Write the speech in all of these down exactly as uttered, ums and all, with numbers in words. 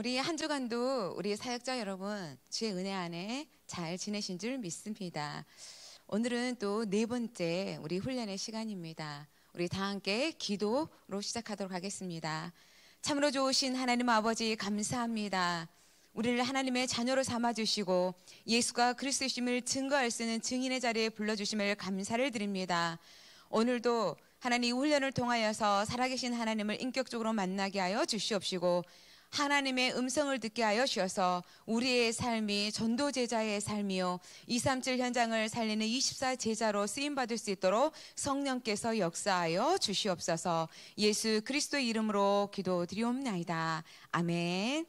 우리 한 주간도 우리 사역자 여러분 주의 은혜 안에 잘 지내신 줄 믿습니다. 오늘은 또 네 번째 우리 훈련의 시간입니다. 우리 다 함께 기도로 시작하도록 하겠습니다. 참으로 좋으신 하나님 아버지 감사합니다. 우리를 하나님의 자녀로 삼아주시고 예수가 그리스도심을 증거할 수 있는 증인의 자리에 불러주심을 감사를 드립니다. 오늘도 하나님 훈련을 통하여서 살아계신 하나님을 인격적으로 만나게 하여 주시옵시고 하나님의 음성을 듣게 하여 주셔서 우리의 삶이 전도 제자의 삶이요 이백삼십칠 현장을 살리는 이십사 제자로 쓰임받을 수 있도록 성령께서 역사하여 주시옵소서. 예수 그리스도의 이름으로 기도드리옵나이다. 아멘.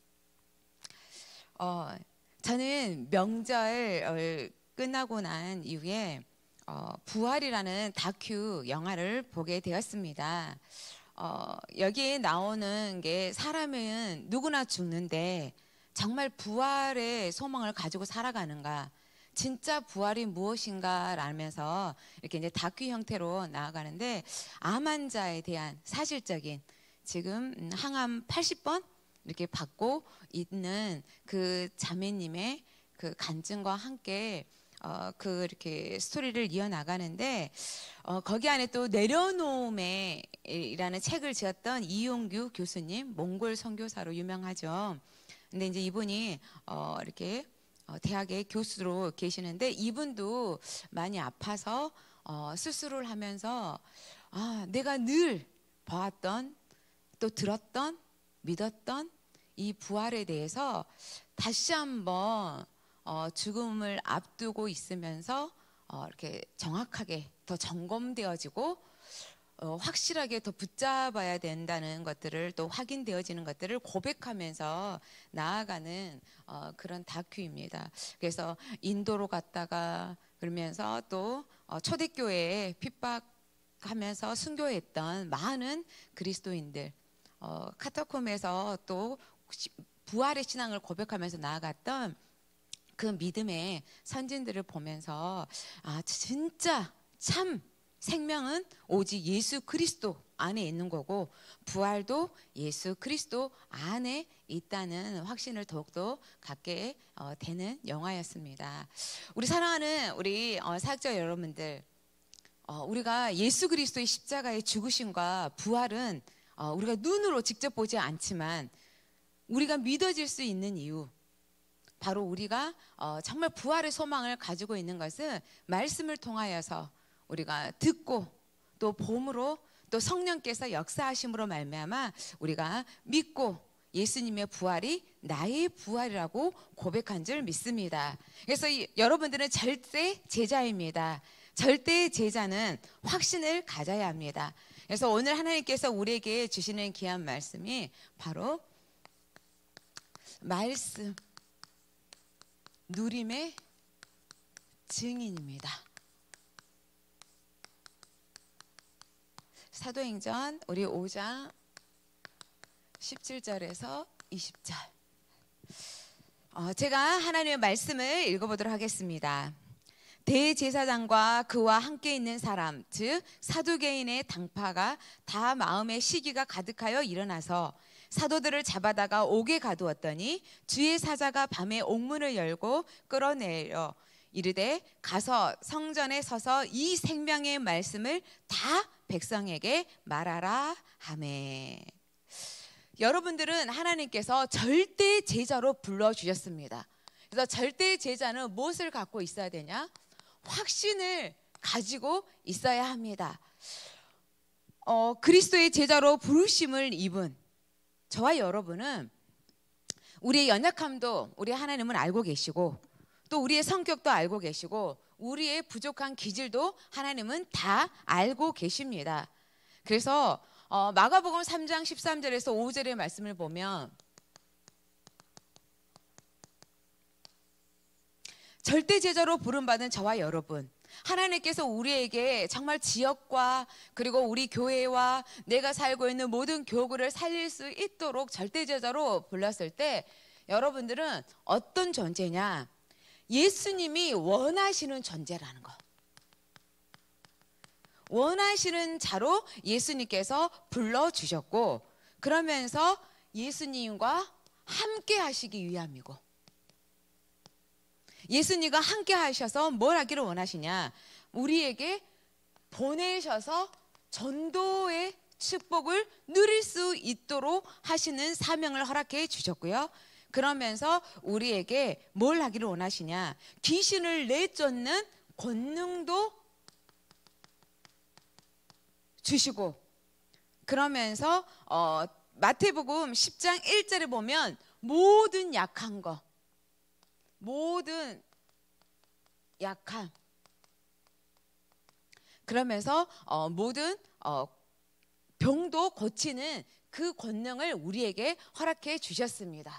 어, 저는 명절 끝나고 난 이후에 어, 부활이라는 다큐 영화를 보게 되었습니다. 어, 여기에 나오는 게 사람은 누구나 죽는데 정말 부활의 소망을 가지고 살아가는가, 진짜 부활이 무엇인가 라면서 이렇게 이제 다큐 형태로 나아가는데 암 환자에 대한 사실적인 지금 항암 팔십 번 이렇게 받고 있는 그 자매님의 그 간증과 함께 어, 그 이렇게 스토리를 이어나가는데 어, 거기 안에 또 내려놓음에라는 책을 지었던 이용규 교수님, 몽골 선교사로 유명하죠. 근데 이제 이분이 어, 이렇게 어, 대학의 교수로 계시는데 이분도 많이 아파서 어, 수술을 하면서 아, 내가 늘 봐왔던 또 들었던 믿었던 이 부활에 대해서 다시 한번 어, 죽음을 앞두고 있으면서 어, 이렇게 정확하게 더 점검되어지고 어, 확실하게 더 붙잡아야 된다는 것들을 또 확인되어지는 것들을 고백하면서 나아가는 어, 그런 다큐입니다. 그래서 인도로 갔다가 그러면서 또 어, 초대교회에 핍박하면서 순교했던 많은 그리스도인들, 어, 카타콤에서 또 부활의 신앙을 고백하면서 나아갔던 그 믿음의 선진들을 보면서 아, 진짜 참 생명은 오직 예수 그리스도 안에 있는 거고 부활도 예수 그리스도 안에 있다는 확신을 더욱더 갖게 어, 되는 영화였습니다. 우리 사랑하는 우리 어, 사역자 여러분들, 어, 우리가 예수 그리스도의 십자가의 죽으심과 부활은 어, 우리가 눈으로 직접 보지 않지만 우리가 믿어질 수 있는 이유, 바로 우리가 어, 정말 부활의 소망을 가지고 있는 것은 말씀을 통하여서 우리가 듣고 또 봄으로 또 성령께서 역사하심으로 말미암아 우리가 믿고 예수님의 부활이 나의 부활이라고 고백한 줄 믿습니다. 그래서 이, 여러분들은 절대 제자입니다. 절대 제자는 확신을 가져야 합니다. 그래서 오늘 하나님께서 우리에게 주시는 귀한 말씀이 바로 말씀 누림의 증인입니다. 사도행전 우리 오 장 십칠 절에서 이십 절 어, 제가 하나님의 말씀을 읽어보도록 하겠습니다. 대제사장과 그와 함께 있는 사람, 즉 사두개인의 당파가 다 마음에 시기가 가득하여 일어나서 사도들을 잡아다가 옥에 가두었더니 주의 사자가 밤에 옥문을 열고 끌어내려 이르되 가서 성전에 서서 이 생명의 말씀을 다 백성에게 말하라 하매. 여러분들은 하나님께서 절대 제자로 불러주셨습니다. 그래서 절대 제자는 무엇을 갖고 있어야 되냐? 확신을 가지고 있어야 합니다. 어, 그리스도의 제자로 부르심을 입은 저와 여러분은 우리의 연약함도 우리 하나님은 알고 계시고 또 우리의 성격도 알고 계시고 우리의 부족한 기질도 하나님은 다 알고 계십니다. 그래서 어, 마가복음 삼 장 십삼 절에서 오 절의 말씀을 보면 절대 제자로 부름받은 저와 여러분, 하나님께서 우리에게 정말 지역과 그리고 우리 교회와 내가 살고 있는 모든 교구를 살릴 수 있도록 절대 제자로 불렀을 때 여러분들은 어떤 존재냐? 예수님이 원하시는 존재라는 거. 원하시는 자로 예수님께서 불러주셨고 그러면서 예수님과 함께 하시기 위함이고, 예수님과 함께 하셔서 뭘 하기를 원하시냐? 우리에게 보내셔서 전도의 축복을 누릴 수 있도록 하시는 사명을 허락해 주셨고요. 그러면서 우리에게 뭘 하기를 원하시냐? 귀신을 내쫓는 권능도 주시고, 그러면서 어, 마태복음 십 장 일 절에 보면 모든 약한 거, 모든 약함, 그러면서 어, 모든 어, 병도 고치는 그 권능을 우리에게 허락해 주셨습니다.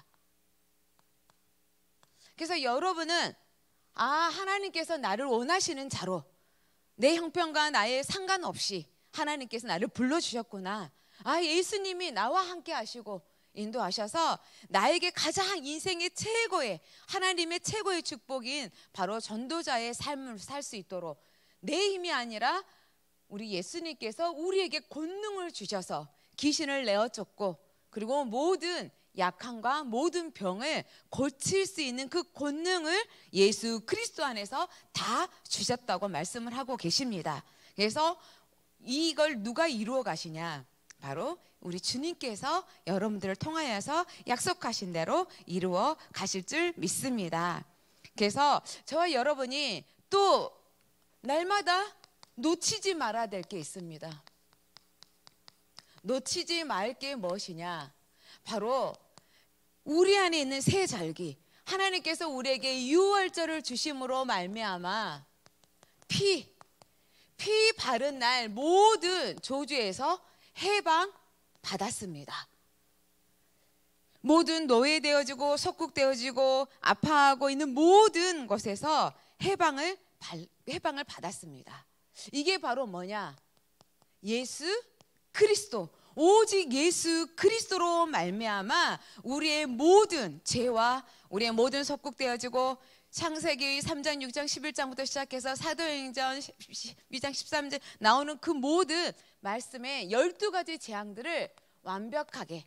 그래서 여러분은 아, 하나님께서 나를 원하시는 자로, 내 형편과 나의 상관없이 하나님께서 나를 불러주셨구나. 아, 예수님이 나와 함께 하시고 인도하셔서 나에게 가장 인생의 최고의, 하나님의 최고의 축복인 바로 전도자의 삶을 살 수 있도록 내 힘이 아니라 우리 예수님께서 우리에게 권능을 주셔서 귀신을 내어쫓고, 그리고 모든 약함과 모든 병을 고칠 수 있는 그 권능을 예수 그리스도 안에서 다 주셨다고 말씀을 하고 계십니다. 그래서 이걸 누가 이루어 가시냐? 바로 우리 주님께서 여러분들을 통하여서 약속하신 대로 이루어 가실 줄 믿습니다. 그래서 저와 여러분이 또 날마다 놓치지 말아야 될 게 있습니다. 놓치지 말 게 무엇이냐? 바로 우리 안에 있는 새 절기, 하나님께서 우리에게 유월절을 주심으로 말미암아 피, 피 바른 날 모든 저주에서 해방 받았습니다. 모든 노예되어지고 속국되어지고 아파하고 있는 모든 것에서 해방을 해방을 받았습니다. 이게 바로 뭐냐? 예수 그리스도, 오직 예수 그리스도로 말미암아 우리의 모든 죄와 우리의 모든 속국되어지고, 창세기 삼 장 육 장 십일 장부터 시작해서 사도행전 이 장 십삼 절 나오는 그 모든 말씀의 열두 가지 재앙들을 완벽하게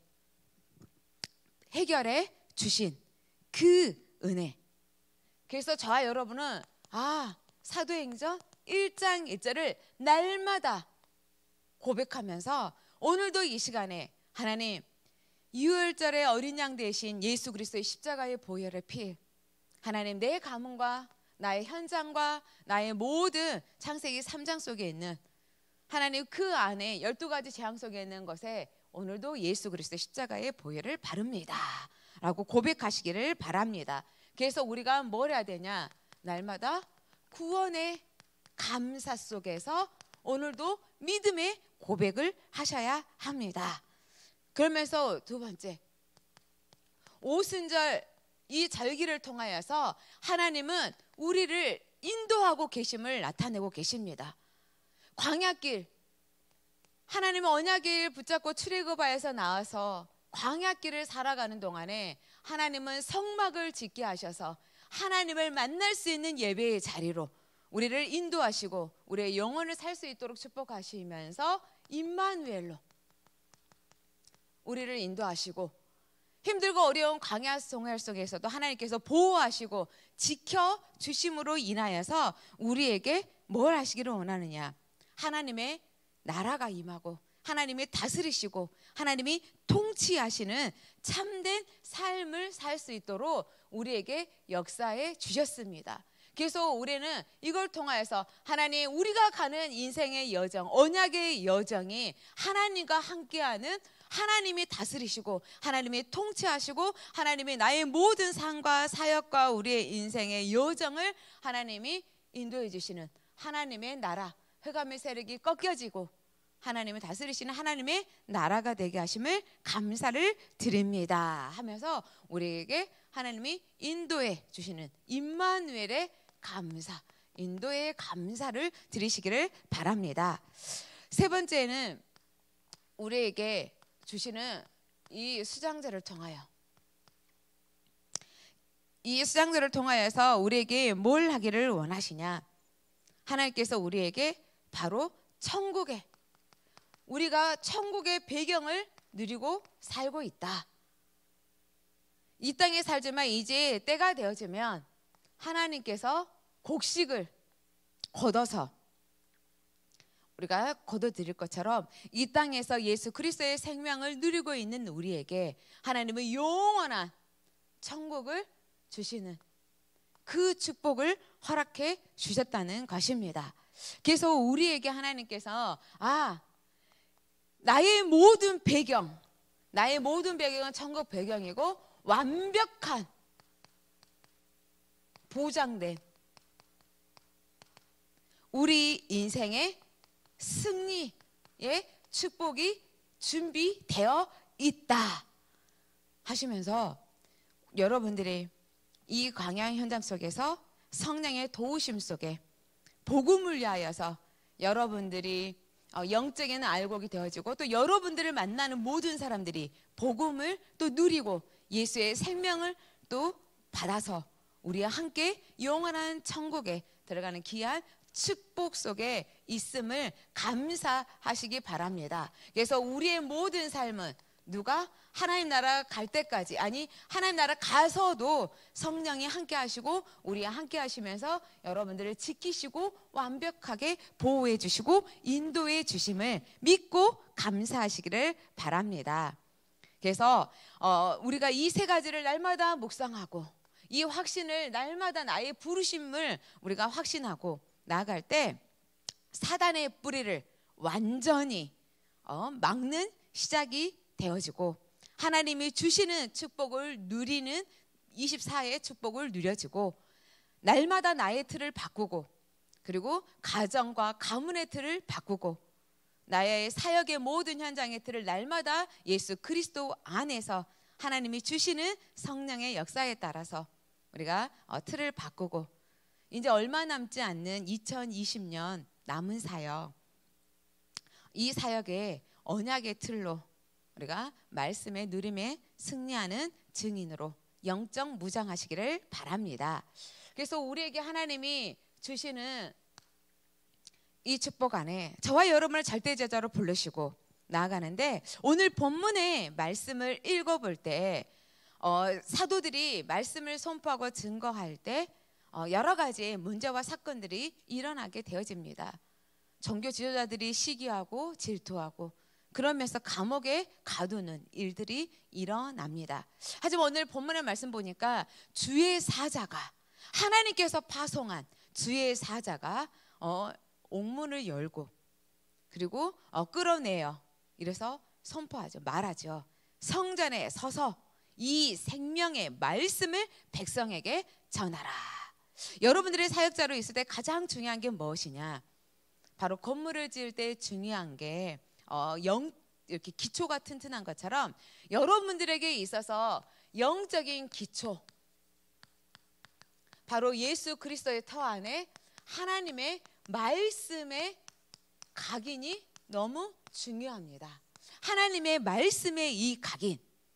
해결해 주신 그 은혜. 그래서 저와 여러분은 아, 사도행전 일 장 일 절을 날마다 고백하면서 오늘도 이 시간에 하나님, 유월절의 어린 양 대신 예수 그리스도의 십자가의 보혈의 피, 하나님 내 가문과 나의 현장과 나의 모든 창세기 삼 장 속에 있는 하나님 그 안에 열두 가지 재앙 속에 있는 것에 오늘도 예수 그리스도의 십자가의 보혈을 바릅니다 라고 고백하시기를 바랍니다. 그래서 우리가 뭘 해야 되냐? 날마다 구원의 감사 속에서 오늘도 믿음의 고백을 하셔야 합니다. 그러면서 두 번째, 오순절 이 절기를 통하여서 하나님은 우리를 인도하고 계심을 나타내고 계십니다. 광야길, 하나님은 언약을 붙잡고 출애굽하여서 나와서 광야길을 살아가는 동안에 하나님은 성막을 짓게 하셔서 하나님을 만날 수 있는 예배의 자리로 우리를 인도하시고 우리의 영혼을 살 수 있도록 축복하시면서 임마누엘로 우리를 인도하시고, 힘들고 어려운 광야 생활 속에서도 하나님께서 보호하시고 지켜주심으로 인하여서 우리에게 뭘 하시기를 원하느냐? 하나님의 나라가 임하고 하나님이 다스리시고 하나님이 통치하시는 참된 삶을 살 수 있도록 우리에게 역사해 주셨습니다. 그래서 우리는 이걸 통하여서 하나님, 우리가 가는 인생의 여정, 언약의 여정이 하나님과 함께하는, 하나님이 다스리시고 하나님이 통치하시고 하나님이 나의 모든 삶과 사역과 우리의 인생의 여정을 하나님이 인도해 주시는 하나님의 나라, 흑암의 세력이 꺾여지고 하나님을 다스리시는 하나님의 나라가 되게 하심을 감사를 드립니다 하면서 우리에게 하나님이 인도해 주시는 임마누엘의 감사, 인도의 감사를 드리시기를 바랍니다. 세 번째는 우리에게 주시는 이 수장제를 통하여, 이 수장제를 통하여서 우리에게 뭘 하기를 원하시냐? 하나님께서 우리에게 바로 천국의, 우리가 천국의 배경을 누리고 살고 있다. 이 땅에 살지만 이제 때가 되어지면 하나님께서 곡식을 걷어서 우리가 거둬들일 것처럼 이 땅에서 예수 그리스도의 생명을 누리고 있는 우리에게 하나님은 영원한 천국을 주시는 그 축복을 허락해 주셨다는 것입니다. 그래서 우리에게 하나님께서 아, 나의 모든 배경, 나의 모든 배경은 천국 배경이고 완벽한 보장된 우리 인생의 승리의 축복이 준비되어 있다 하시면서 여러분들이 이 광야 현장 속에서 성령의 도우심 속에 복음을 위하여서 여러분들이 영적인 알곡이 되어지고 또 여러분들을 만나는 모든 사람들이 복음을 또 누리고 예수의 생명을 또 받아서 우리와 함께 영원한 천국에 들어가는 귀한 축복 속에 있음을 감사하시기 바랍니다. 그래서 우리의 모든 삶은 누가 하나님 나라 갈 때까지, 아니 하나님 나라 가서도 성령이 함께 하시고 우리와 함께 하시면서 여러분들을 지키시고 완벽하게 보호해 주시고 인도해 주심을 믿고 감사하시기를 바랍니다. 그래서 어, 우리가 이 세 가지를 날마다 묵상하고 이 확신을 날마다 나의 부르심을 우리가 확신하고 나아갈 때 사단의 뿌리를 완전히 어, 막는 시작이 되어지고 하나님이 주시는 축복을 누리는 이십사 회의 축복을 누려지고 날마다 나의 틀을 바꾸고 그리고 가정과 가문의 틀을 바꾸고 나의 사역의 모든 현장의 틀을 날마다 예수 그리스도 안에서 하나님이 주시는 성령의 역사에 따라서 우리가 어, 틀을 바꾸고 이제 얼마 남지 않는 이천이십 년 남은 사역, 이 사역의 언약의 틀로 우리가 말씀의 누림에 승리하는 증인으로 영적 무장하시기를 바랍니다. 그래서 우리에게 하나님이 주시는 이 축복 안에 저와 여러분을 절대제자로 부르시고 나아가는데 오늘 본문의 말씀을 읽어볼 때 어, 사도들이 말씀을 선포하고 증거할 때 어, 여러 가지 문제와 사건들이 일어나게 되어집니다. 종교 지도자들이 시기하고 질투하고 그러면서 감옥에 가두는 일들이 일어납니다. 하지만 오늘 본문의 말씀 보니까 주의 사자가 하나님께서 파송한 주의 사자가 어, 옥문을 열고 그리고 어, 끌어내요. 이래서 선포하죠. 말하죠. 성전에 서서 이 생명의 말씀을 백성에게 전하라. 여러분들의 사역자로 있을 때 가장 중요한 게 무엇이냐? 바로 건물을 지을 때 중요한 게 어, 영, 이렇게 기초가 튼튼한 것처럼 여러분들에게 있어서 영적인 기초, 바로 예수 그리스도의 터 안에 하나님의 말씀의 각인이 너무 중요합니다. 하나님의 말씀의 이 각인.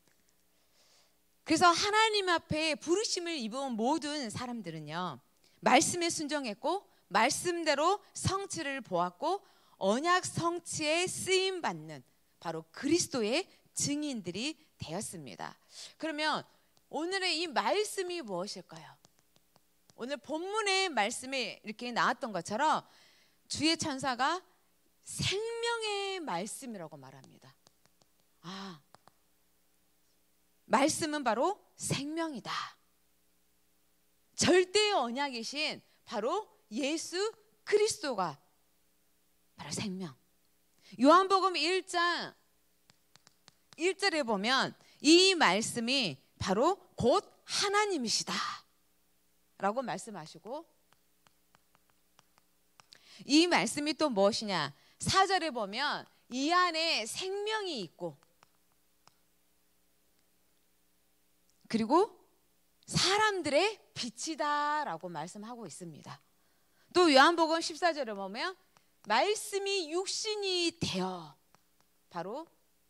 그래서 하나님 앞에 부르심을 입은 모든 사람들은요, 말씀에 순종했고 말씀대로 성취를 보았고 언약 성취에 쓰임 받는 바로 그리스도의 증인들이 되었습니다. 그러면 오늘의 이 말씀이 무엇일까요? 오늘 본문의 말씀에 이렇게 나왔던 것처럼 주의 천사가 생명의 말씀이라고 말합니다. 아, 말씀은 바로 생명이다. 절대의 언약이신 바로 예수 그리스도가 바로 생명. 요한복음 일 장 일 절에 보면 이 말씀이 바로 곧 하나님이시다 라고 말씀하시고, 이 말씀이 또 무엇이냐, 사 절에 보면 이 안에 생명이 있고 그리고 사람들의 빛이다 라고 말씀하고 있습니다. 또 요한복음 십사 절에 보면 말씀이 육신이 되어, 바로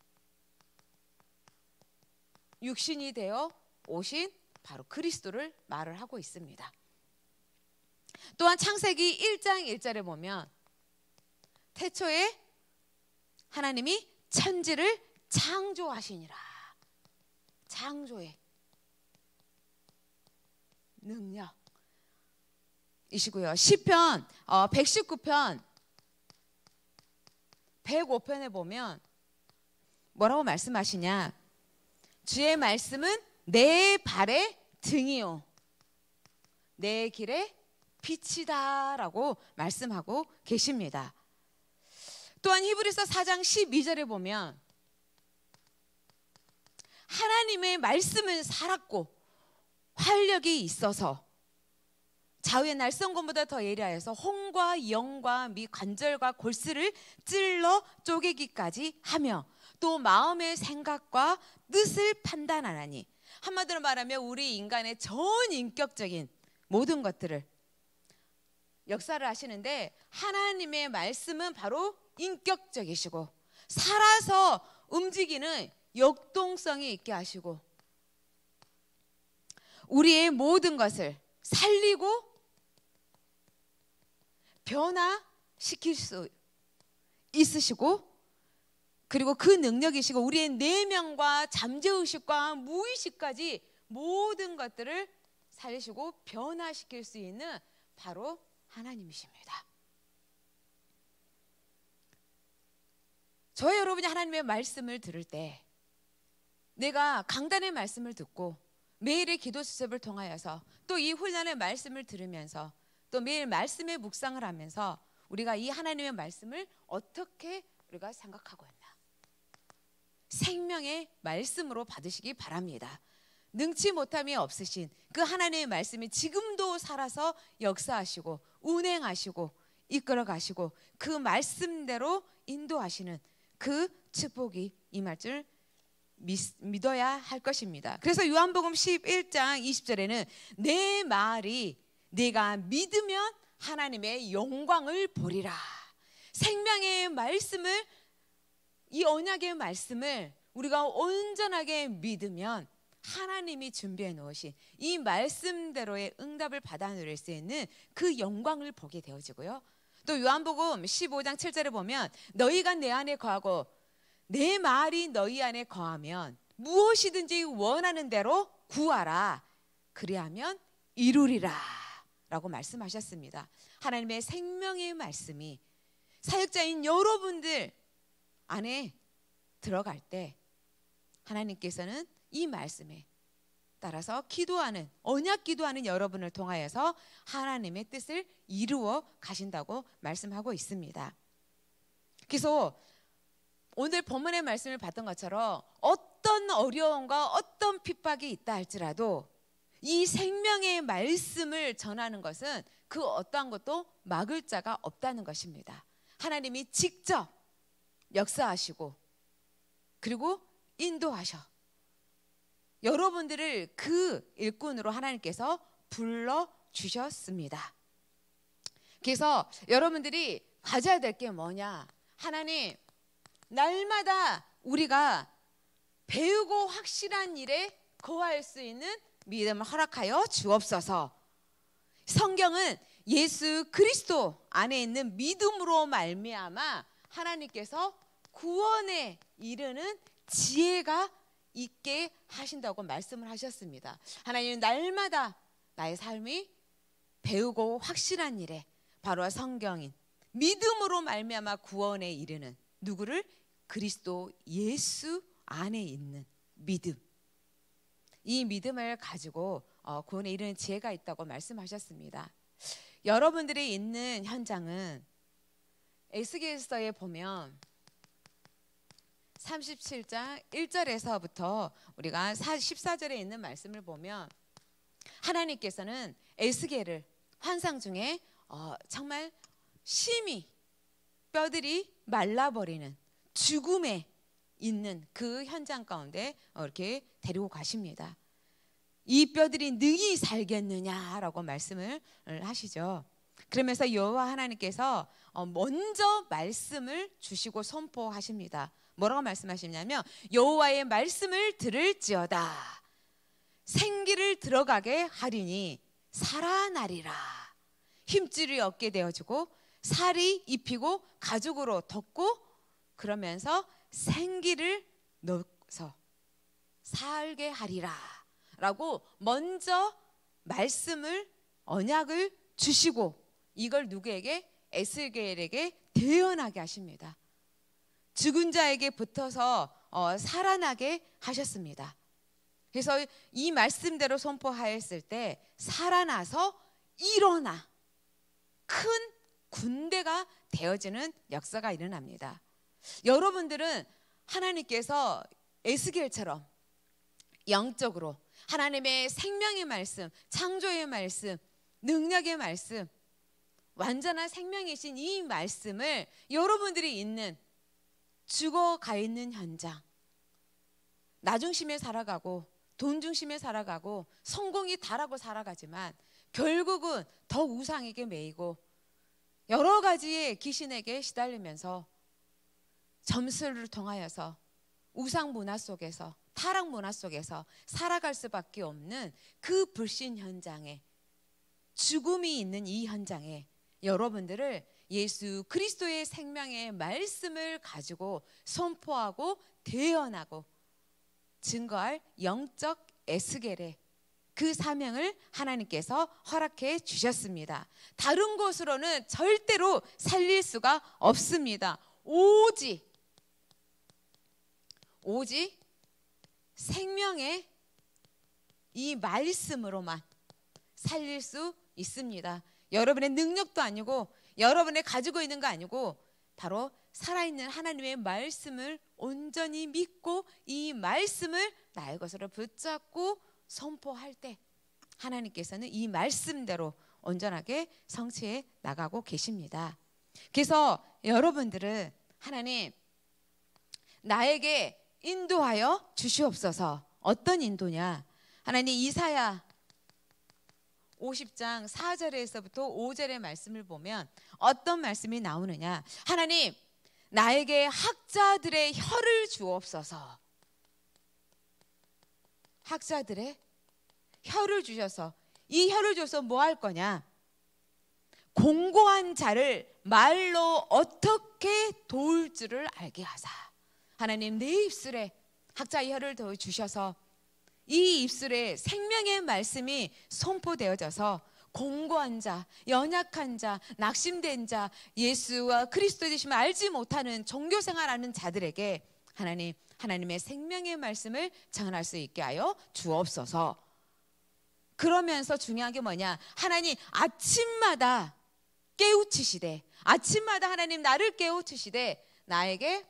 육신이 되어 오신 바로 그리스도를 말을 하고 있습니다. 또한 창세기 일 장 일 절에 보면 태초에 하나님이 천지를 창조하시니라. 창조해. 능력이시고요. 시편 어, 백십구 편 백오 편에 보면 뭐라고 말씀하시냐? 주의 말씀은 내 발의 등이요 내 길의 빛이다 라고 말씀하고 계십니다. 또한 히브리서 사 장 십이 절에 보면 하나님의 말씀은 살았고 활력이 있어서 좌우의 날성검보다 더 예리하여서 혼과 영과 미 관절과 골수를 찔러 쪼개기까지 하며 또 마음의 생각과 뜻을 판단하나니, 한마디로 말하면 우리 인간의 전 인격적인 모든 것들을 역사를 하시는데, 하나님의 말씀은 바로 인격적이시고 살아서 움직이는 역동성이 있게 하시고 우리의 모든 것을 살리고 변화시킬 수 있으시고, 그리고 그 능력이시고 우리의 내면과 잠재의식과 무의식까지 모든 것들을 살리시고 변화시킬 수 있는 바로 하나님이십니다. 저와 여러분이 하나님의 말씀을 들을 때, 내가 강단의 말씀을 듣고 매일의 기도 수첩을 통하여서 또 이 훈련의 말씀을 들으면서 또 매일 말씀에 묵상을 하면서 우리가 이 하나님의 말씀을 어떻게 우리가 생각하고 있나, 생명의 말씀으로 받으시기 바랍니다. 능치 못함이 없으신 그 하나님의 말씀이 지금도 살아서 역사하시고 운행하시고 이끌어 가시고 그 말씀대로 인도하시는 그 축복이 임할 줄 믿어야 할 것입니다. 그래서 요한복음 십일 장 이십 절에는 내 말이 네가 믿으면 하나님의 영광을 보리라. 생명의 말씀을, 이 언약의 말씀을 우리가 온전하게 믿으면 하나님이 준비해 놓으신 이 말씀대로의 응답을 받아 누릴 수 있는 그 영광을 보게 되어지고요. 또 요한복음 십오 장 칠 절에 보면 너희가 내 안에 거하고 내 말이 너희 안에 거하면 무엇이든지 원하는 대로 구하라. 그리하면 이루리라 라고 말씀하셨습니다. 하나님의 생명의 말씀이 사역자인 여러분들 안에 들어갈 때 하나님께서는 이 말씀에 따라서 기도하는, 언약 기도하는 여러분을 통하여서 하나님의 뜻을 이루어 가신다고 말씀하고 있습니다. 그래서 오늘 본문의 말씀을 봤던 것처럼 어떤 어려움과 어떤 핍박이 있다 할지라도 이 생명의 말씀을 전하는 것은 그 어떠한 것도 막을 자가 없다는 것입니다. 하나님이 직접 역사하시고 그리고 인도하셔 여러분들을 그 일꾼으로 하나님께서 불러주셨습니다. 그래서 여러분들이 가져야 될 게 뭐냐? 하나님, 날마다 우리가 배우고 확실한 일에 거할 수 있는 믿음을 허락하여 주옵소서. 성경은 예수 그리스도 안에 있는 믿음으로 말미암아 하나님께서 구원에 이르는 지혜가 있게 하신다고 말씀을 하셨습니다. 하나님은 날마다 나의 삶이 배우고 확실한 일에 바로 성경인 믿음으로 말미암아 구원에 이르는 누구를? 그리스도 예수 안에 있는 믿음, 이 믿음을 가지고 구원에 이르는 지혜가 있다고 말씀하셨습니다. 여러분들이 있는 현장은 에스겔서에 보면 삼십칠 장 일 절에서부터 우리가 십사 절에 있는 말씀을 보면 하나님께서는 에스겔을 환상 중에 어, 정말 심히 뼈들이 말라버리는 죽음에 있는 그 현장 가운데 이렇게 데리고 가십니다. 이 뼈들이 능히 살겠느냐라고 말씀을 하시죠. 그러면서 여호와 하나님께서 먼저 말씀을 주시고 선포하십니다. 뭐라고 말씀하시냐면 여호와의 말씀을 들을지어다 생기를 들어가게 하리니 살아나리라. 힘줄이 얻게 되어지고 살이 입히고 가죽으로 덮고 그러면서 생기를 넣어서 살게 하리라 라고 먼저 말씀을 언약을 주시고 이걸 누구에게? 에스겔에게 대언하게 하십니다. 죽은 자에게 붙어서 어, 살아나게 하셨습니다. 그래서 이 말씀대로 선포하였을 때 살아나서 일어나 큰 군대가 되어지는 역사가 일어납니다. 여러분들은 하나님께서 에스겔처럼 영적으로 하나님의 생명의 말씀, 창조의 말씀, 능력의 말씀, 완전한 생명이신 이 말씀을 여러분들이 있는 죽어가 있는 현장, 나 중심에 살아가고 돈 중심에 살아가고 성공이 다라고 살아가지만 결국은 더 우상에게 매이고 여러 가지의 귀신에게 시달리면서 점수를 통하여서 우상 문화 속에서 타락 문화 속에서 살아갈 수밖에 없는 그 불신 현장에, 죽음이 있는 이 현장에 여러분들을 예수 그리스도의 생명의 말씀을 가지고 선포하고 대언하고 증거할 영적 에스겔의 그 사명을 하나님께서 허락해 주셨습니다. 다른 곳으로는 절대로 살릴 수가 없습니다. 오직 오직 생명의 이 말씀으로만 살릴 수 있습니다. 여러분의 능력도 아니고 여러분의 가지고 있는 거 아니고 바로 살아있는 하나님의 말씀을 온전히 믿고 이 말씀을 나의 것으로 붙잡고 선포할 때 하나님께서는 이 말씀대로 온전하게 성취해 나가고 계십니다. 그래서 여러분들은 하나님 나에게 인도하여 주시옵소서. 어떤 인도냐? 하나님 이사야 오십 장 사 절에서부터 오 절의 말씀을 보면 어떤 말씀이 나오느냐? 하나님 나에게 학자들의 혀를 주옵소서. 학자들의 혀를 주셔서 이 혀를 줘서 뭐 할 거냐? 공고한 자를 말로 어떻게 도울 줄을 알게 하사. 하나님 내 입술에 학자의 혀를 더 주셔서 이 입술에 생명의 말씀이 선포되어져서 공고한 자, 연약한 자, 낙심된 자, 예수와 그리스도 되심을 알지 못하는 종교생활하는 자들에게 하나님, 하나님의 생명의 말씀을 전할 수 있게 하여 주옵소서. 그러면서 중요한 게 뭐냐? 하나님 아침마다 깨우치시되, 아침마다 하나님 나를 깨우치시되 나에게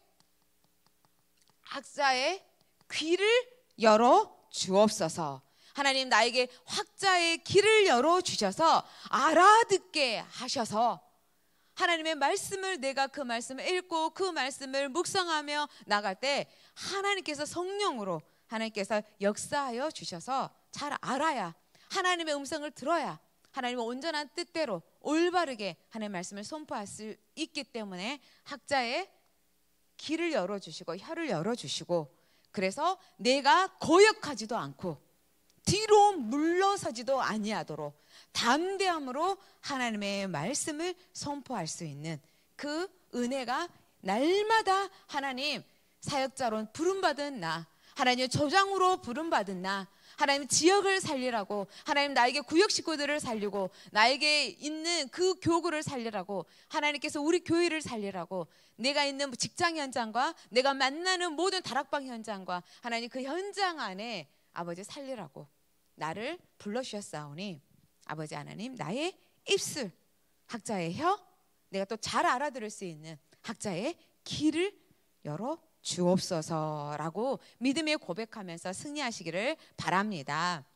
학자의 귀를 열어 주옵소서. 하나님 나에게 학자의 길을 열어 주셔서 알아듣게 하셔서 하나님의 말씀을 내가 그 말씀을 읽고 그 말씀을 묵상하며 나갈 때 하나님께서 성령으로 하나님께서 역사하여 주셔서 잘 알아야, 하나님의 음성을 들어야 하나님의 온전한 뜻대로 올바르게 하나님의 말씀을 선포할 수 있기 때문에 학자의 길을 열어주시고 혀를 열어주시고, 그래서 내가 거역하지도 않고 뒤로 물러서지도 아니하도록 담대함으로 하나님의 말씀을 선포할 수 있는 그 은혜가 날마다 하나님 사역자로 부름받은 나, 하나님 조장으로 부름받은 나, 하나님 지역을 살리라고, 하나님 나에게 구역 식구들을 살리고 나에게 있는 그 교구를 살리라고, 하나님께서 우리 교회를 살리라고, 내가 있는 직장 현장과 내가 만나는 모든 다락방 현장과 하나님 그 현장 안에 아버지 살리라고 나를 불러주셨사오니 아버지 하나님 나의 입술, 학자의 혀, 내가 또 잘 알아들을 수 있는 학자의 귀를 열어 주옵소서라고 믿음에 고백하면서 승리하시기를 바랍니다.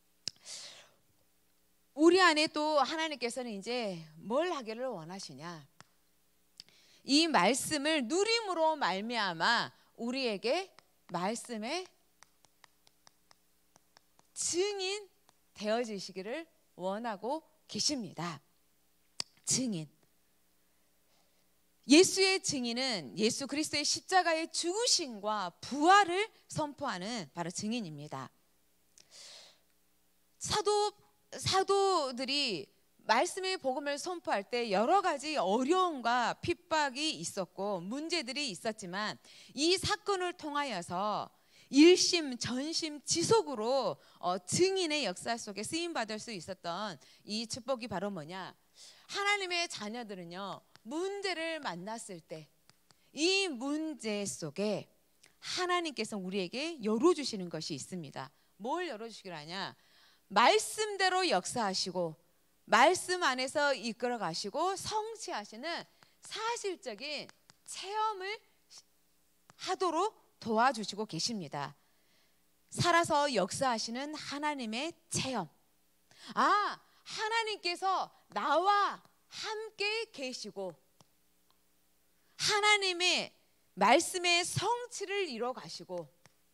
우리 안에 또 하나님께서는 이제 뭘 하기를 원하시냐? 이 말씀을 누림으로 말미암아 우리에게 말씀의 증인 되어지시기를 원하고 계십니다. 증인. 예수의 증인은 예수 그리스도의 십자가의 죽으심과 부활을 선포하는 바로 증인입니다. 사도, 사도들이 말씀의 복음을 선포할 때 여러 가지 어려움과 핍박이 있었고 문제들이 있었지만 이 사건을 통하여서 일심 전심 지속으로 어, 증인의 역사 속에 쓰임 받을 수 있었던 이 축복이 바로 뭐냐? 하나님의 자녀들은요, 문제를 만났을 때 이 문제 속에 하나님께서 우리에게 열어주시는 것이 있습니다. 뭘 열어주시기로 하냐? 말씀대로 역사하시고 말씀 안에서 이끌어 가시고 성취하시는 사실적인 체험을 하도록 도와주시고 계십니다. 살아서 역사하시는 하나님의 체험. 아, 하나님께서 나와 함께 계시고 하나님의 말씀의 성취를 이뤄 가시고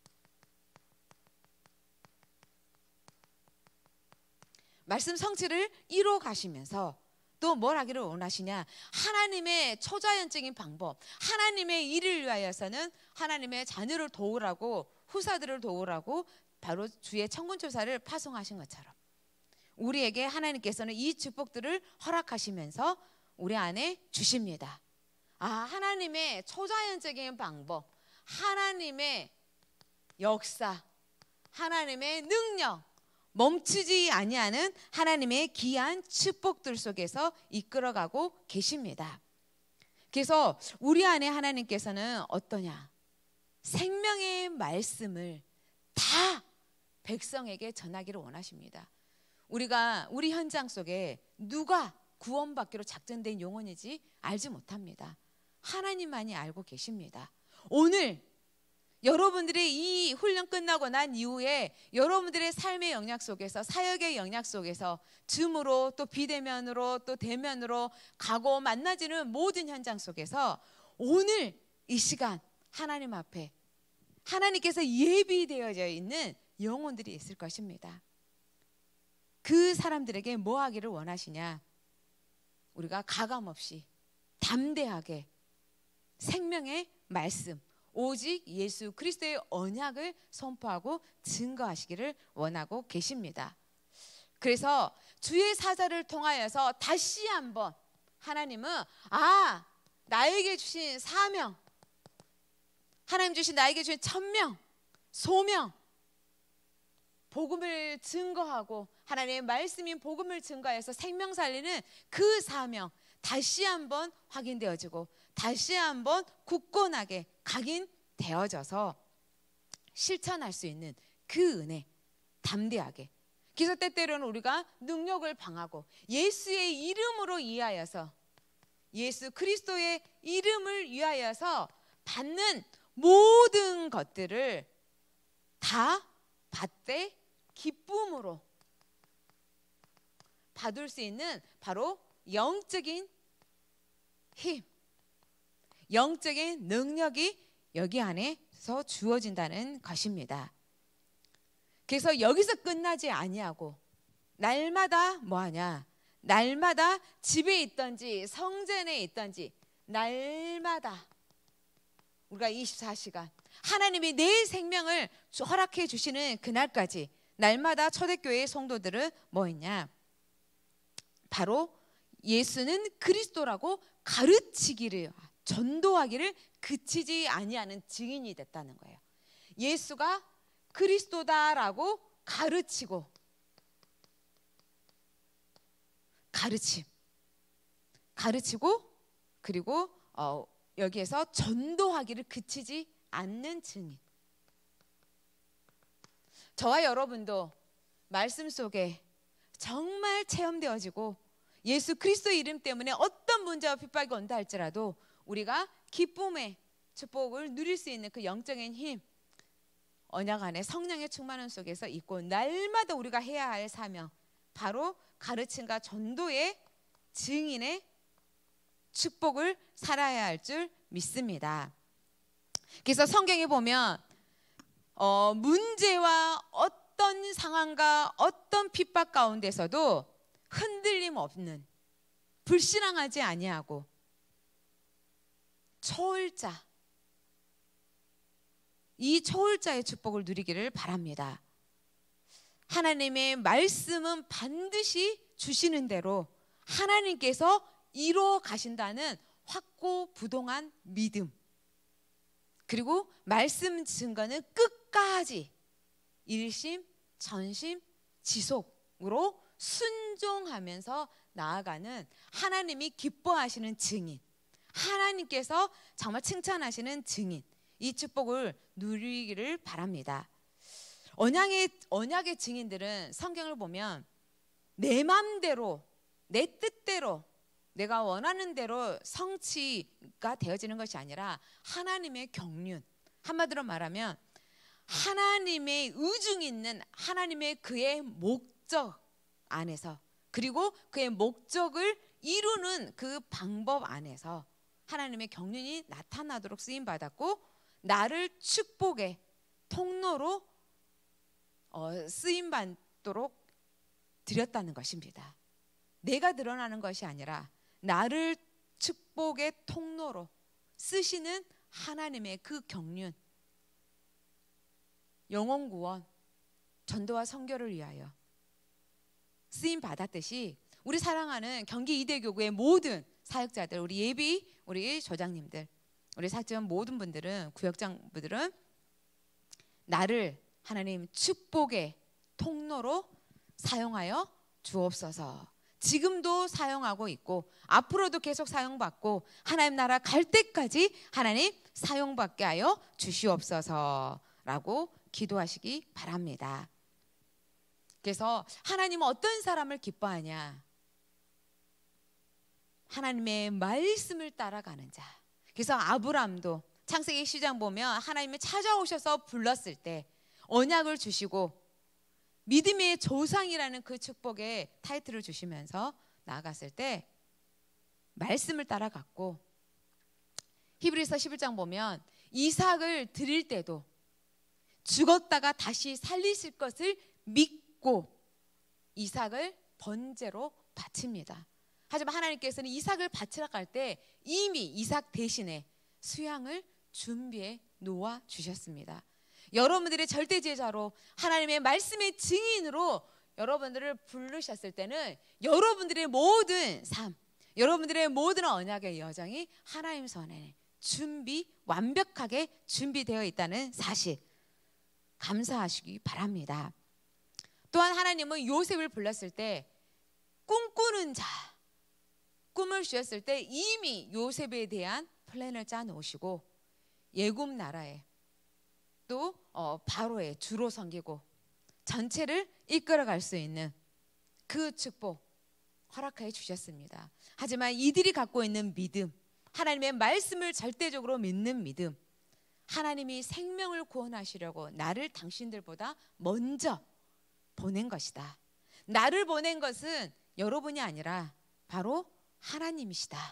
말씀 성취를 이뤄 가시면서 또 뭘 하기를 원하시냐? 하나님의 초자연적인 방법, 하나님의 일을 위하여서는 하나님의 자녀를 도우라고, 후사들을 도우라고 바로 주의 청군초사를 파송하신 것처럼 우리에게 하나님께서는 이 축복들을 허락하시면서 우리 안에 주십니다. 아, 하나님의 초자연적인 방법, 하나님의 역사, 하나님의 능력, 멈추지 아니하는 하나님의 귀한 축복들 속에서 이끌어가고 계십니다. 그래서 우리 안에 하나님께서는 어떠냐? 생명의 말씀을 다 백성에게 전하기를 원하십니다. 우리가 우리 현장 속에 누가 구원받기로 작정된 영혼인지 알지 못합니다. 하나님만이 알고 계십니다. 오늘 여러분들이 이 훈련 끝나고 난 이후에 여러분들의 삶의 영역 속에서, 사역의 영역 속에서 줌으로 또 비대면으로 또 대면으로 가고 만나지는 모든 현장 속에서 오늘 이 시간 하나님 앞에 하나님께서 예비되어져 있는 영혼들이 있을 것입니다. 그 사람들에게 뭐 하기를 원하시냐? 우리가 가감없이 담대하게 생명의 말씀, 오직 예수 그리스도의 언약을 선포하고 증거하시기를 원하고 계십니다. 그래서 주의 사자를 통하여서 다시 한번 하나님은 아, 나에게 주신 사명, 하나님 주신 나에게 주신 천명, 소명, 복음을 증거하고 하나님의 말씀인 복음을 증거해서 생명 살리는 그 사명 다시 한번 확인되어지고 다시 한번 굳건하게 각인되어져서 실천할 수 있는 그 은혜, 담대하게. 그래서 때때로는 우리가 능력을 방하고 예수의 이름으로 위하여서, 예수 그리스도의 이름을 위하여서 받는 모든 것들을 다 받되 기쁨으로 받을 수 있는 바로 영적인 힘, 영적인 능력이 여기 안에서 주어진다는 것입니다. 그래서 여기서 끝나지 아니하고 날마다 뭐하냐? 날마다 집에 있든지 성전에 있든지 날마다 우리가 이십사 시간 하나님이 내 생명을 허락해 주시는 그날까지 날마다 초대교회의 성도들은 뭐했냐? 바로 예수는 그리스도라고 가르치기를, 전도하기를 그치지 아니하는 증인이 됐다는 거예요. 예수가 그리스도다라고 가르치고, 가르침, 가르치고 그리고 어, 여기에서 전도하기를 그치지 않는 증인. 저와 여러분도 말씀 속에 정말 체험되어지고 예수 그리스도 이름 때문에 어떤 문제와 핍박이 온다 할지라도 우리가 기쁨의 축복을 누릴 수 있는 그 영적인 힘, 언약 안에 성령의 충만함 속에서 있고 날마다 우리가 해야 할 사명, 바로 가르침과 전도의 증인의 축복을 살아야 할 줄 믿습니다. 그래서 성경에 보면 어, 문제와 어떤 상황과 어떤 핍박 가운데서도 흔들림 없는, 불신앙하지 아니하고 초월자, 이 초월자의 축복을 누리기를 바랍니다. 하나님의 말씀은 반드시 주시는 대로 하나님께서 이루어 가신다는 확고부동한 믿음, 그리고 말씀 증거는 끝 끝까지 일심 전심 지속으로 순종하면서 나아가는 하나님이 기뻐하시는 증인, 하나님께서 정말 칭찬하시는 증인, 이 축복을 누리기를 바랍니다. 언약의, 언약의 증인들은 성경을 보면 내 맘대로, 내 뜻대로, 내가 원하는 대로 성취가 되어지는 것이 아니라 하나님의 경륜, 한마디로 말하면 하나님의 의중 있는 하나님의 그의 목적 안에서, 그리고 그의 목적을 이루는 그 방법 안에서 하나님의 경륜이 나타나도록 쓰임받았고, 나를 축복의 통로로 어, 쓰임받도록 드렸다는 것입니다. 내가 드러나는 것이 아니라 나를 축복의 통로로 쓰시는 하나님의 그 경륜, 영혼 구원, 전도와 선교를 위하여 쓰임 받았듯이 우리 사랑하는 경기 이대교구의 모든 사역자들, 우리 예비, 우리 조장님들, 우리 사역자 모든 분들은, 구역장분들은 나를 하나님 축복의 통로로 사용하여 주옵소서. 지금도 사용하고 있고 앞으로도 계속 사용받고 하나님 나라 갈 때까지 하나님 사용받게 하여 주시옵소서라고 기도하시기 바랍니다. 그래서 하나님은 어떤 사람을 기뻐하냐? 하나님의 말씀을 따라가는 자. 그래서 아브람도 창세기 십 장 보면 하나님이 찾아오셔서 불렀을 때 언약을 주시고 믿음의 조상이라는 그 축복의 타이틀을 주시면서 나아갔을 때 말씀을 따라갔고, 히브리서 십일 장 보면 이삭을 드릴 때도 죽었다가 다시 살리실 것을 믿고 이삭을 번제로 바칩니다. 하지만 하나님께서는 이삭을 바치러 갈 때 이미 이삭 대신에 수양을 준비해 놓아 주셨습니다. 여러분들의 절대 제자로 하나님의 말씀의 증인으로 여러분들을 부르셨을 때는 여러분들의 모든 삶, 여러분들의 모든 언약의 여정이 하나님 손에 준비, 완벽하게 준비되어 있다는 사실 감사하시기 바랍니다. 또한 하나님은 요셉을 불렀을 때 꿈꾸는 자, 꿈을 주셨을 때 이미 요셉에 대한 플랜을 짜 놓으시고 예굽 나라에 또 어, 바로의 주로 섬기고 전체를 이끌어갈 수 있는 그 축복 허락해 주셨습니다. 하지만 이들이 갖고 있는 믿음, 하나님의 말씀을 절대적으로 믿는 믿음, 하나님이 생명을 구원하시려고 나를 당신들보다 먼저 보낸 것이다. 나를 보낸 것은 여러분이 아니라 바로 하나님이시다.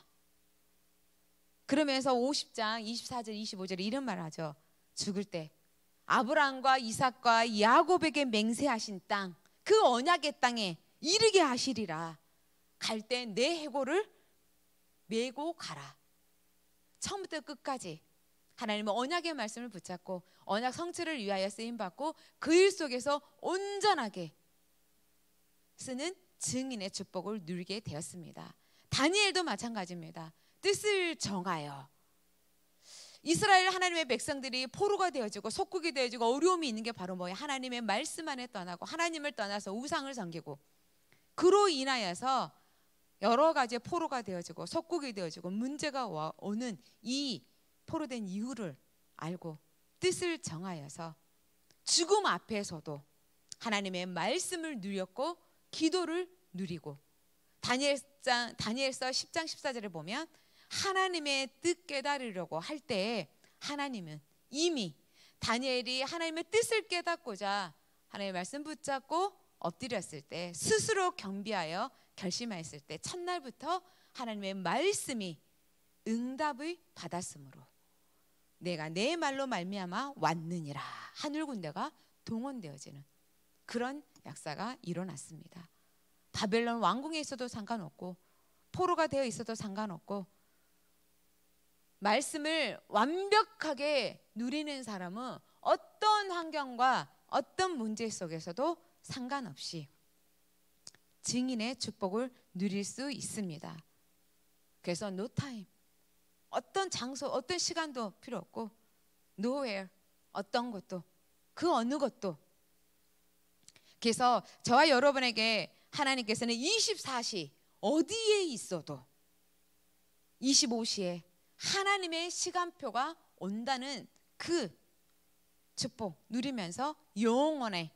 그러면서 오십 장 이십사 절 이십오 절에 이런 말을 하죠. 죽을 때 아브라함과 이삭과 야곱에게 맹세하신 땅, 그 언약의 땅에 이르게 하시리라. 갈 때 내 해골을 메고 가라. 처음부터 끝까지 하나님은 언약의 말씀을 붙잡고 언약 성취를 위하여 쓰임받고 그 일 속에서 온전하게 쓰는 증인의 축복을 누리게 되었습니다. 다니엘도 마찬가지입니다. 뜻을 정하여 이스라엘 하나님의 백성들이 포로가 되어지고 속국이 되어지고 어려움이 있는 게 바로 뭐예요? 하나님의 말씀 안에 떠나고 하나님을 떠나서 우상을 섬기고 그로 인하여서 여러 가지 포로가 되어지고 속국이 되어지고 문제가 와, 오는 이 포로된 이유를 알고 뜻을 정하여서 죽음 앞에서도 하나님의 말씀을 누렸고 기도를 누리고 다니엘상, 다니엘서 십 장 십사 절에 보면 하나님의 뜻 깨달으려고 할 때에 하나님은 이미 다니엘이 하나님의 뜻을 깨닫고자 하나님의 말씀 붙잡고 엎드렸을 때 스스로 경비하여 결심하였을 때 첫날부터 하나님의 말씀이 응답을 받았으므로 내가 내 말로 말미암아 왔느니라 하늘 군대가 동원되어지는 그런 역사가 일어났습니다. 바벨론 왕궁에 있어도 상관없고 포로가 되어 있어도 상관없고 말씀을 완벽하게 누리는 사람은 어떤 환경과 어떤 문제 속에서도 상관없이 증인의 축복을 누릴 수 있습니다. 그래서 no time, 어떤 장소, 어떤 시간도 필요 없고 nowhere, 어떤 것도 그 어느 것도. 그래서 저와 여러분에게 하나님께서는 이십사 시 어디에 있어도 이십오 시에 하나님의 시간표가 온다는 그 축복 누리면서 영원히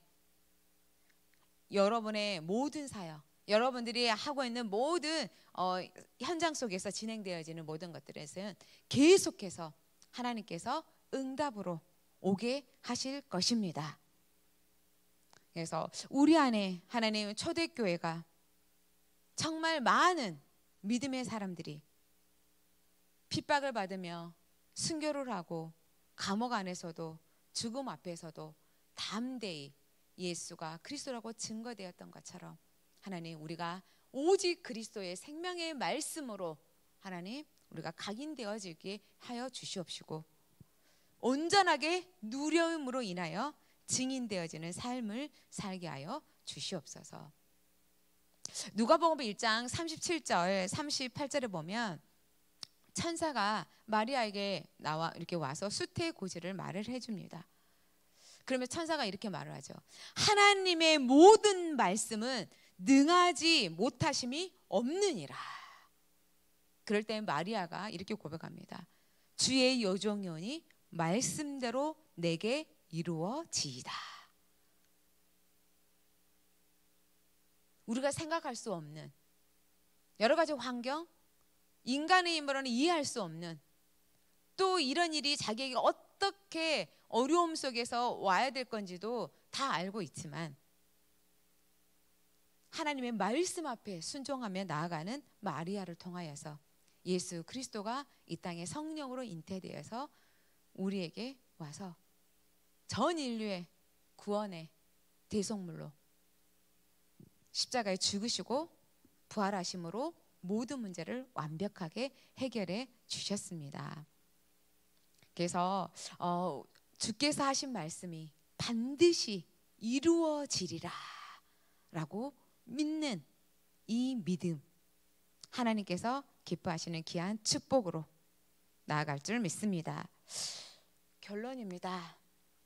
여러분의 모든 사역, 여러분들이 하고 있는 모든 어, 현장 속에서 진행되어지는 모든 것들에서는 계속해서 하나님께서 응답으로 오게 하실 것입니다. 그래서 우리 안에 하나님의 초대교회가 정말 많은 믿음의 사람들이 핍박을 받으며 순교를 하고 감옥 안에서도 죽음 앞에서도 담대히 예수가 그리스도라고 증거되었던 것처럼 하나님 우리가 오직 그리스도의 생명의 말씀으로 하나님 우리가 각인되어지게 하여 주시옵시고 온전하게 누려움으로 인하여 증인되어지는 삶을 살게 하여 주시옵소서. 누가복음 일 장 삼십칠 절 삼십팔 절에 보면 천사가 마리아에게 나와 이렇게 와서 수태의 고지를 말을 해줍니다. 그러면 천사가 이렇게 말을 하죠. 하나님의 모든 말씀은 능하지 못하심이 없느니라. 그럴 때 마리아가 이렇게 고백합니다. 주의 여종이오니 말씀대로 내게 이루어지이다. 우리가 생각할 수 없는 여러 가지 환경, 인간의 힘으로는 이해할 수 없는 또 이런 일이 자기에게 어떻게 어려움 속에서 와야 될 건지도 다 알고 있지만 하나님의 말씀 앞에 순종하며 나아가는 마리아를 통하여서 예수 그리스도가 이 땅에 성령으로 잉태되어서 우리에게 와서 전 인류의 구원의 대속물로 십자가에 죽으시고 부활하심으로 모든 문제를 완벽하게 해결해 주셨습니다. 그래서 어, 주께서 하신 말씀이 반드시 이루어지리라 라고 믿는 이 믿음, 하나님께서 기뻐하시는 귀한 축복으로 나아갈 줄 믿습니다. 결론입니다.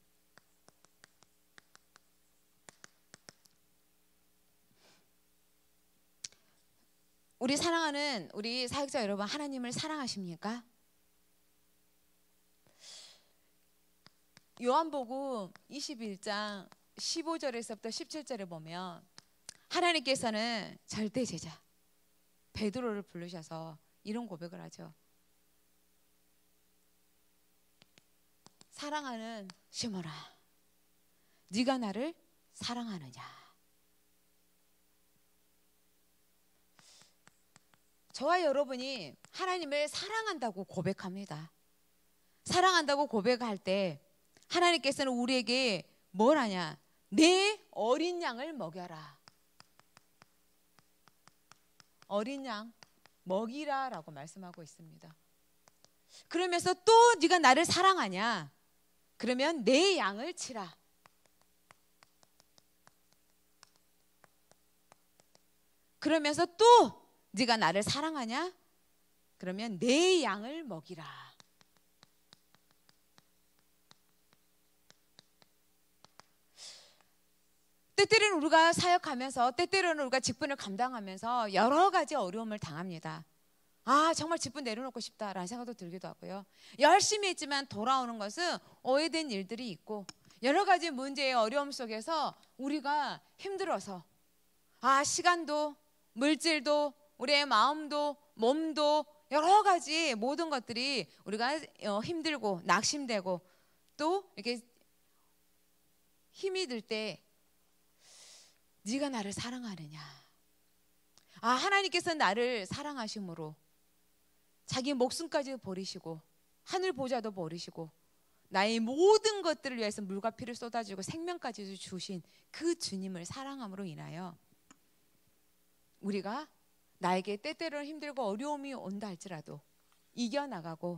우리 사랑하는 우리 사역자 여러분, 하나님을 사랑하십니까? 요한복음 이십일 장 십오 절에서부터 십칠 절에 보면 하나님께서는 절대 제자 베드로를 부르셔서 이런 고백을 하죠. 사랑하는 시몬아, 네가 나를 사랑하느냐? 저와 여러분이 하나님을 사랑한다고 고백합니다. 사랑한다고 고백할 때 하나님께서는 우리에게 뭘 하냐? 내 어린 양을 먹여라. 어린 양 먹이라 라고 말씀하고 있습니다. 그러면서 또 네가 나를 사랑하냐? 그러면 내 양을 치라. 그러면서 또 네가 나를 사랑하냐? 그러면 내 양을 먹이라. 때때로는 우리가 사역하면서 때때로는 우리가 직분을 감당하면서 여러 가지 어려움을 당합니다. 아, 정말 직분 내려놓고 싶다라는 생각도 들기도 하고요. 열심히 했지만 돌아오는 것은 오해된 일들이 있고 여러 가지 문제의 어려움 속에서 우리가 힘들어서 아, 시간도 물질도 우리의 마음도 몸도 여러 가지 모든 것들이 우리가 힘들고 낙심되고 또 이렇게 힘이 들 때 네가 나를 사랑하느냐? 아, 하나님께서 나를 사랑하심으로 자기 목숨까지 버리시고 하늘 보좌도 버리시고 나의 모든 것들을 위해서 물과 피를 쏟아주고 생명까지도 주신 그 주님을 사랑함으로 인하여 우리가 나에게 때때로는 힘들고 어려움이 온다 할지라도 이겨나가고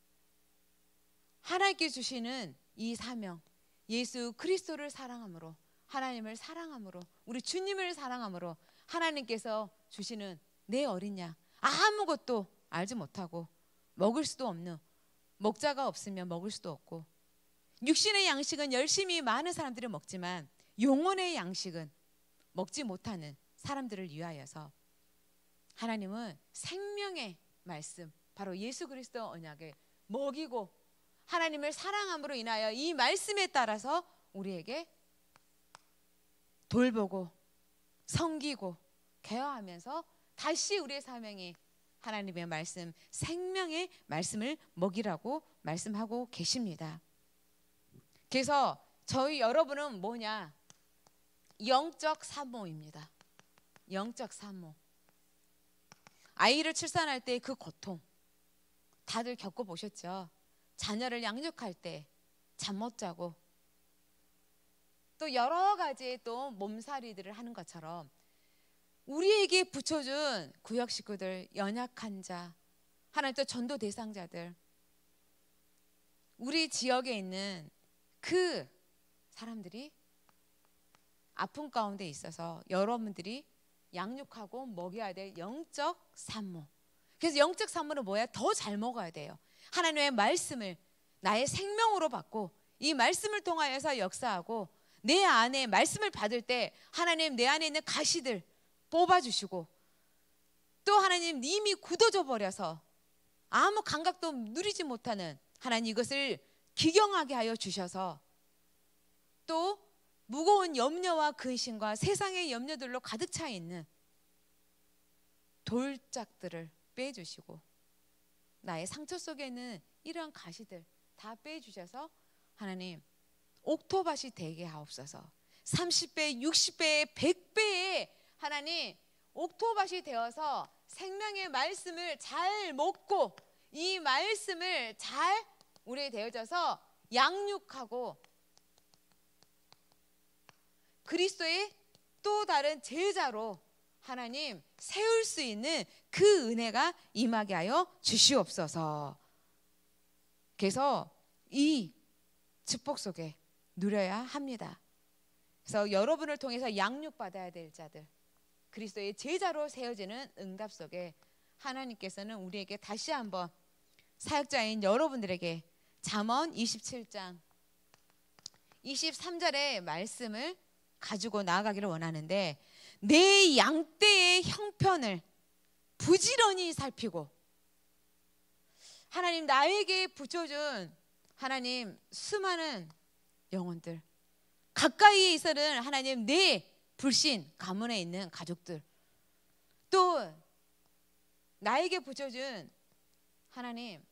하나님께 주시는 이 사명, 예수 그리스도를 사랑함으로, 하나님을 사랑함으로, 우리 주님을 사랑함으로 하나님께서 주시는 내 어린 양, 아무것도 알지 못하고 먹을 수도 없는, 먹자가 없으면 먹을 수도 없고 육신의 양식은 열심히 많은 사람들이 먹지만 영혼의 양식은 먹지 못하는 사람들을 위하여서 하나님은 생명의 말씀, 바로 예수 그리스도 언약을 먹이고 하나님을 사랑함으로 인하여 이 말씀에 따라서 우리에게 돌보고 섬기고 개화하면서 다시 우리의 사명이 하나님의 말씀, 생명의 말씀을 먹이라고 말씀하고 계십니다. 그래서 저희 여러분은 뭐냐? 영적 산모입니다. 영적 산모. 아이를 출산할 때 그 고통 다들 겪어보셨죠? 자녀를 양육할 때 잠 못 자고 또 여러 가지의 또 몸살이들을 하는 것처럼 우리에게 붙여준 구역 식구들, 연약한 자, 하나님 또 전도 대상자들, 우리 지역에 있는 그 사람들이 아픔 가운데 있어서 여러분들이 양육하고 먹여야 될 영적 산모. 그래서 영적 산모는 뭐야? 더 잘 먹어야 돼요. 하나님의 말씀을 나의 생명으로 받고 이 말씀을 통하여서 역사하고 내 안에 말씀을 받을 때 하나님 내 안에 있는 가시들 뽑아주시고 또 하나님 이미 굳어져 버려서 아무 감각도 누리지 못하는 하나님 이것을 기경하게 하여 주셔서 또 무거운 염려와 근심과 세상의 염려들로 가득 차 있는 돌짝들을 빼주시고 나의 상처 속에 있는 이러한 가시들 다 빼주셔서 하나님 옥토밭이 되게 하옵소서. 삼십 배, 육십 배, 백 배의 하나님 옥토밭이 되어서 생명의 말씀을 잘 먹고 이 말씀을 잘 우리에 되어져서 양육하고 그리스도의 또 다른 제자로 하나님 세울 수 있는 그 은혜가 임하게 하여 주시옵소서. 그래서 이 축복 속에 누려야 합니다. 그래서 여러분을 통해서 양육받아야 될 자들, 그리스도의 제자로 세워지는 응답 속에 하나님께서는 우리에게 다시 한번 사역자인 여러분들에게 잠언 이십칠 장 이십삼 절의 말씀을 가지고 나아가기를 원하는데, 내 양떼의 형편을 부지런히 살피고 하나님 나에게 붙여준 하나님 수많은 영혼들, 가까이에 있어는 하나님 내 불신 가문에 있는 가족들, 또 나에게 붙여준 하나님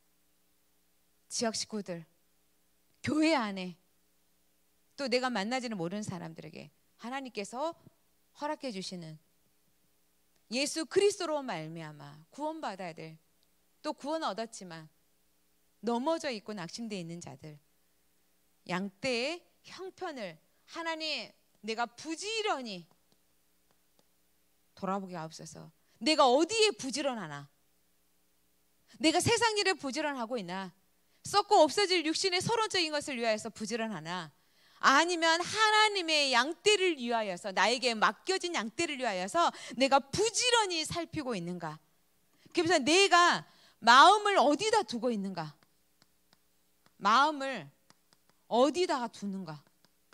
지역 식구들, 교회 안에 또 내가 만나지는 모르는 사람들에게 하나님께서 허락해 주시는 예수 그리스도로 말미암아 구원받아야 될, 또 구원 얻었지만 넘어져 있고 낙심되어 있는 자들, 양떼의 형편을 하나님 내가 부지런히 돌아보게 하옵소서. 내가 어디에 부지런하나? 내가 세상 일에 부지런하고 있나? 썩고 없어질 육신의 서론적인 것을 위하여서 부지런하나? 아니면 하나님의 양떼를 위하여서, 나에게 맡겨진 양떼를 위하여서 내가 부지런히 살피고 있는가? 그래서 내가 마음을 어디다 두고 있는가? 마음을 어디다가 두는가?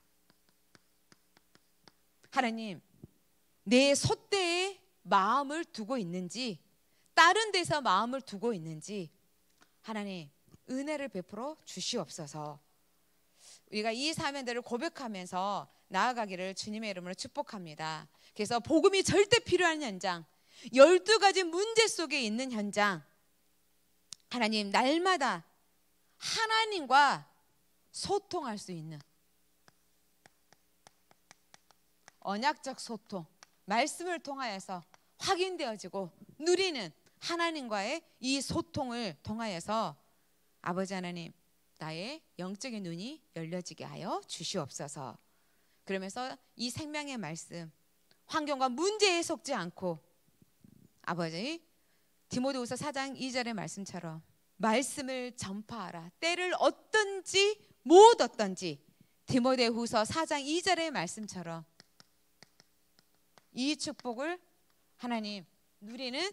하나님, 내 소떼에 마음을 두고 있는지 다른 데서 마음을 두고 있는지 하나님 은혜를 베풀어 주시옵소서. 우리가 이 사명들을 고백하면서 나아가기를 주님의 이름으로 축복합니다. 그래서 복음이 절대 필요한 현장, 열두 가지 문제 속에 있는 현장, 하나님 날마다 하나님과 소통할 수 있는 언약적 소통, 말씀을 통하여서 확인되어지고 누리는 하나님과의 이 소통을 통하여서 아버지 하나님 나의 영적인 눈이 열려지게 하여 주시옵소서. 그러면서 이 생명의 말씀, 환경과 문제에 속지 않고 아버지 디모데후서 사 장 이 절의 말씀처럼 말씀을 전파하라. 때를 얻든지 못 얻든지 디모데후서 사 장 이 절의 말씀처럼 이 축복을 하나님 누리는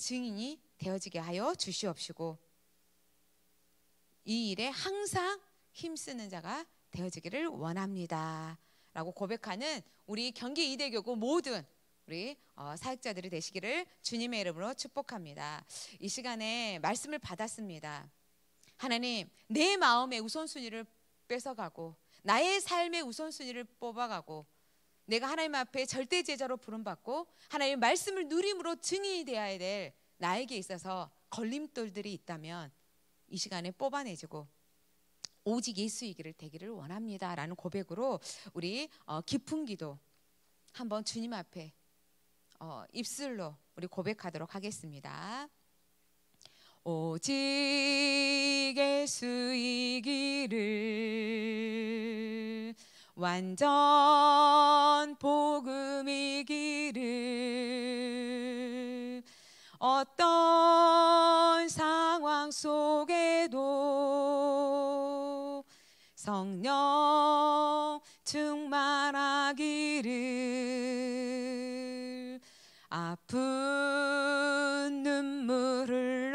증인이 되어지게 하여 주시옵시고 이 일에 항상 힘쓰는 자가 되어지기를 원합니다 라고 고백하는 우리 경기 이대교구 모든 우리 어, 사역자들이 되시기를 주님의 이름으로 축복합니다. 이 시간에 말씀을 받았습니다. 하나님, 내 마음의 우선순위를 뺏어가고 나의 삶의 우선순위를 뽑아가고 내가 하나님 앞에 절대 제자로 부름받고 하나님의 말씀을 누림으로 증인이 되어야 될 나에게 있어서 걸림돌들이 있다면 이 시간에 뽑아내주고 오직 예수이기를 되기를 원합니다 라는 고백으로 우리 어, 깊은 기도 한번 주님 앞에 어, 입술로 우리 고백하도록 하겠습니다. 오직 예수이기를 완전 복음이기를 어떤 상황 속에도 성령 충만하기를 아픈 눈물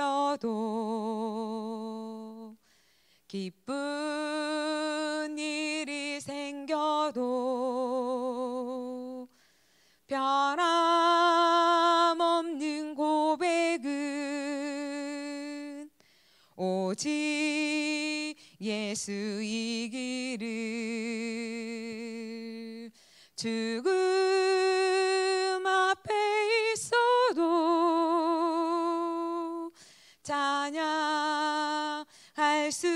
흘러도 기쁜 일이 생겨도 변함없는 고백은 오직 예수이기를 죽음 앞에 있어도 찬양할 수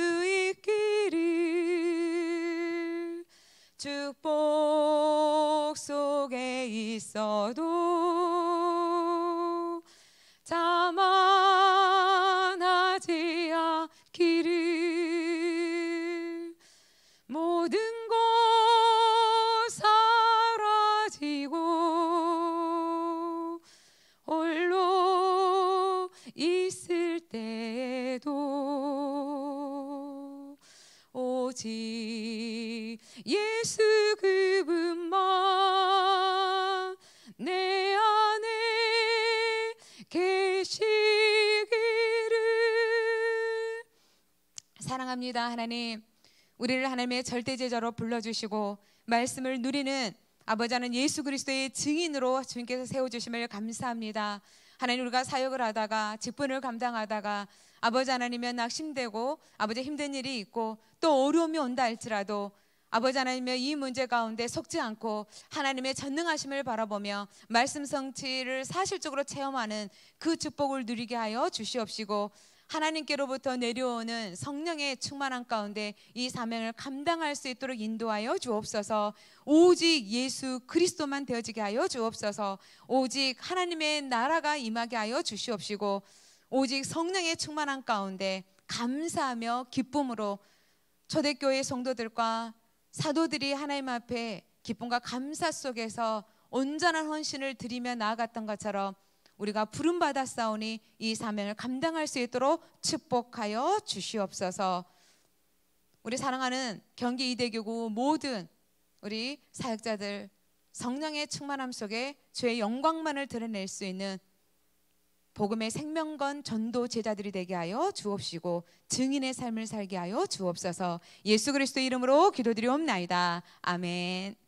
있기를 축복 속에 있어도 자만하지 않기를 모든 것 사라지고 홀로 있을 때에도 오직 예수 그분만 내 안에 계시기를. 사랑합니다. 하나님, 우리를 하나님의 절대 제자로 불러주시고 말씀을 누리는 아버지 하나님 예수 그리스도의 증인으로 주님께서 세워주심을 감사합니다. 하나님, 우리가 사역을 하다가 직분을 감당하다가 아버지 하나님의 낙심되고 아버지 힘든 일이 있고 또 어려움이 온다 할지라도 아버지 하나님의 이 문제 가운데 속지 않고 하나님의 전능하심을 바라보며 말씀 성취를 사실적으로 체험하는 그 축복을 누리게 하여 주시옵시고 하나님께로부터 내려오는 성령의 충만함 가운데 이 사명을 감당할 수 있도록 인도하여 주옵소서. 오직 예수 그리스도만 되어지게 하여 주옵소서. 오직 하나님의 나라가 임하게 하여 주시옵시고 오직 성령의 충만함 가운데 감사하며 기쁨으로 초대교회 성도들과 사도들이 하나님 앞에 기쁨과 감사 속에서 온전한 헌신을 드리며 나아갔던 것처럼 우리가 부름받아 싸우니 이 사명을 감당할 수 있도록 축복하여 주시옵소서. 우리 사랑하는 경기 이대교구 모든 우리 사역자들 성령의 충만함 속에 주의 영광만을 드러낼 수 있는 복음의 생명건 전도 제자들이 되게 하여 주옵시고 증인의 삶을 살게 하여 주옵소서. 예수 그리스도 이름으로 기도드리옵나이다. 아멘.